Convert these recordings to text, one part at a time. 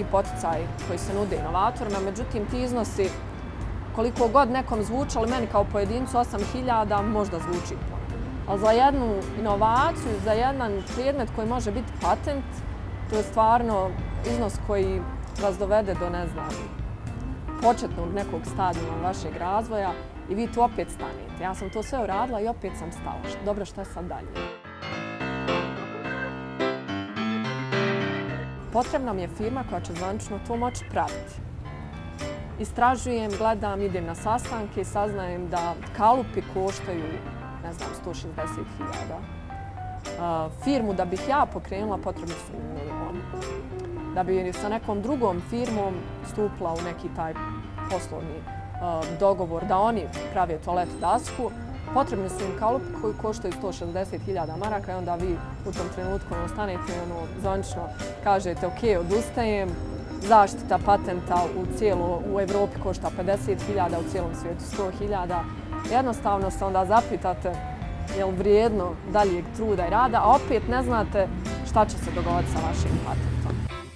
poticaji koji se nude inovatorima, međutim ti iznosi koliko god nekom zvučali, meni kao pojedincu 8.000 možda zvuči puno. Ali za jednu inovaciju, za jedan predmet koji može biti patent, to je stvarno iznos koji vas dovede do, ne znam, početnog nekog stadijuma vašeg razvoja i vi tu opet stanete. Ja sam to sve uradila i opet sam stala. Dobro, šta sad dalje? Potrebna mi je firma koja će zvanično to moći praviti. Istražujem, gledam, idem na sastanke i saznajem da kalupi koštaju, ne znam, 160.000. Firmu da bih ja pokrenula potrebni su milioni. Da bi sa nekom drugom firmom stupila u neki taj poslovni dogovor da oni prave toalet dasku, potrebni su im kalupi koji koštaju 160.000 maraka i onda vi u tom trenutku ostanete i zvanično kažete ok, odustajem, zaštita patenta u Evropi košta 50.000, u cijelom svijetu 100.000. Jednostavno se onda zapitate je li vrijedno daljeg truda i rada, a opet ne znate šta će se dogoditi sa vašim patentom.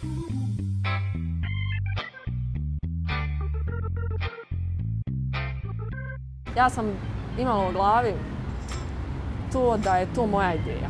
Ja sam imala u glavi to da je to moja ideja.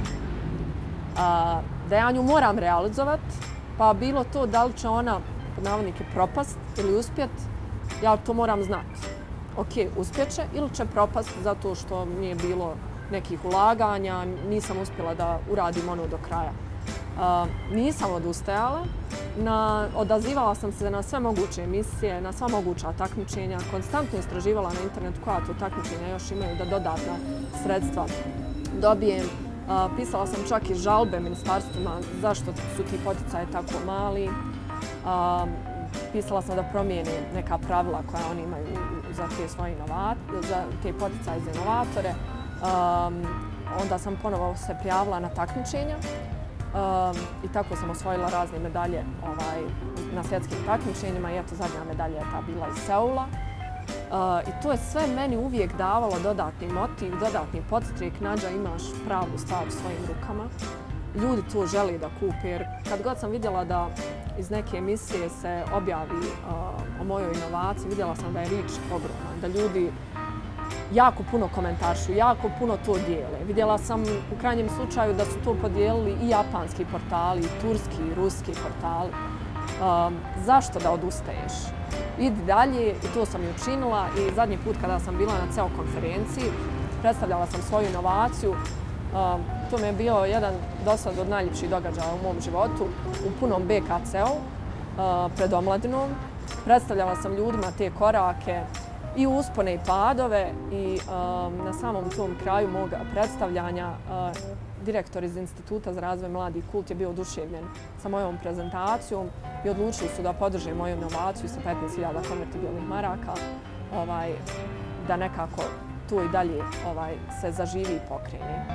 Da ja nju moram realizovati, pa bilo to da li će ona, pod navodnike, propast ili uspjet, ja to moram znati. Ok, uspjeće ili će propast zato što nije bilo nekih ulaganja, nisam uspjela da uradim ono do kraja. Nisam odustajala, odazivala sam se na sve moguće emisije, na sva moguća takmičenja, konstantno istraživala na internetu koja to takmičenja još imaju da dodatna sredstva dobijem. Pisala sam čak i žalbe ministarstvima zašto su ti poticaji tako mali. Pisala sam da promijene neka pravila koja oni imaju za te poticaje za inovatore. Onda sam ponovo se prijavila na takmičenja i tako sam osvojila razne medalje na svjetskim takmičenjima i eto zadnja medalja je ta bila iz Seula. I to je sve meni uvijek davalo dodatni motiv, dodatni podstrek, Nađa, imaš pravu stvar u svojim rukama. Ljudi to žele da kupe jer kad god sam vidjela da iz neke emisije se objavi o mojoj inovaciji, vidjela sam da je rič ogroman, da ljudi jako puno komentaršu, jako puno to dijele. Vidjela sam u krajnjem slučaju da su to podijelili i japanski portali, i turski, i ruski portali. Zašto da odustaješ? Idi dalje i to sam i učinila i zadnji put kada sam bila na CEO konferenciji, predstavljala sam svoju inovaciju. To mi je bio jedan dosad od najljepših događaja u mom životu u punom BKC-u pred omladinom. Predstavljala sam ljudima te korake i uspone i padove i na samom tom kraju mog predstavljanja direktor iz Instituta za razvoj mladih Kult je bio oduševljen sa mojom prezentacijom i odlučili su da podrže moju inovaciju sa 15.000 konvertibilnih maraka da nekako to i dalje se zaživi i pokrene.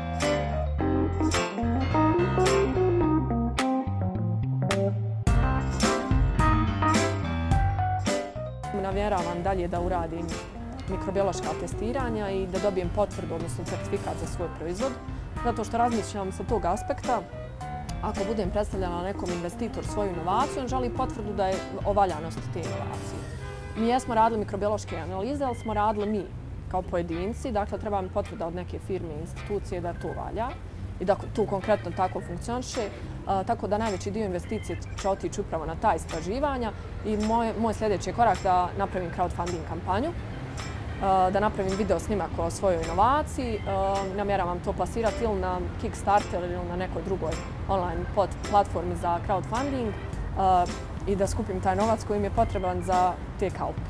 Namjeravam dalje da uradim mikrobiološka testiranja i da dobijem potvrdu, odnosno certifikat za svoj proizvod. Zato što razmišljam sa tog aspekta, ako budem predstavljala nekom investitoru svoju inovaciju, on želi potvrdu da je o valjanosti te inovacije. Mi jesmo radili mikrobiološke analize, ali smo radili mi kao pojedinci, dakle treba mi potvrda od neke firme i institucije da to valja i da to konkretno tako funkcioniše. Tako da najveći dio investicije će otići upravo na ta istraživanja i moj sljedeći korak da napravim crowdfunding kampanju, da napravim video snimak o svojoj inovaciji. Namjeravam to plasirati ili na Kickstarter ili na nekoj drugoj online platformi za crowdfunding i da skupim taj novac koji mi je potreban za te kalupe.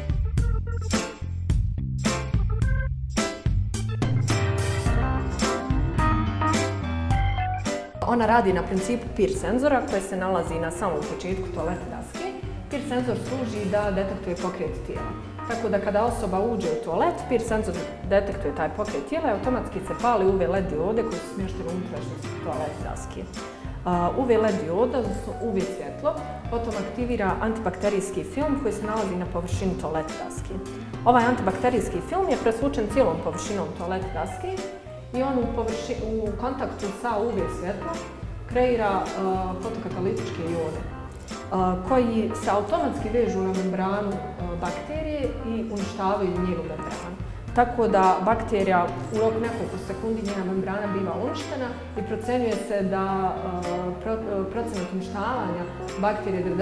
Ona radi na principu PIR senzora koji se nalazi na samom početku toalet daske. PIR senzor služi da detektuje pokret tijela. Tako da kada osoba uđe u toalet, PIR senzor detektuje taj pokret tijela i automatski se pali UV LED diode koje su smještene u unutrašnjosti toalet daske. UV LED dioda, odnosno UV svjetlo, potom aktivira antibakterijski film koji se nalazi na površini toalet daske. Ovaj antibakterijski film je presvučen cijelom površinom toalet daske i on u kontaktu sa UV svjetlom kreira fotokatalitičke ione. koji se automatski vežu na membranu bakterije i uništavaju njenu membranu. Tako da bakterija u roku nekoliko sekundi njena membrana biva uništena i procenjuje se da procenat uništavanja bakterije je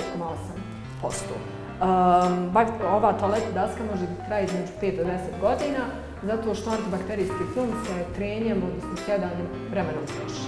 99,8%. Ova toalet daska može da traje između 5 do 10 godina, zato što antibakterijski film se trenjem, odnosno sjedanjem, vremenom troši.